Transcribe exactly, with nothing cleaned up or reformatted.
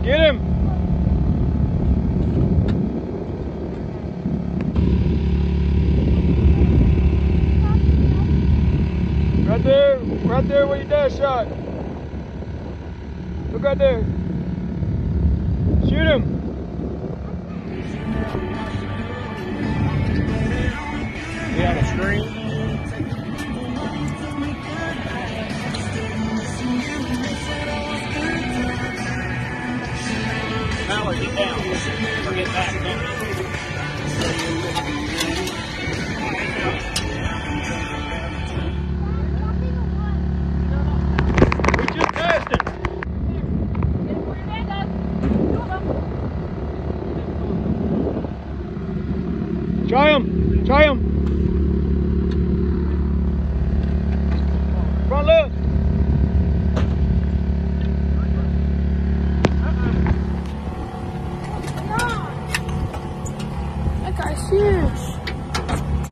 Get him! Right there, right there where your dad shot. Look right there. Shoot him. We have a screen. Now we're get down. Or get back. We just passed it. Try him. Try him. Front left. That guy's huge.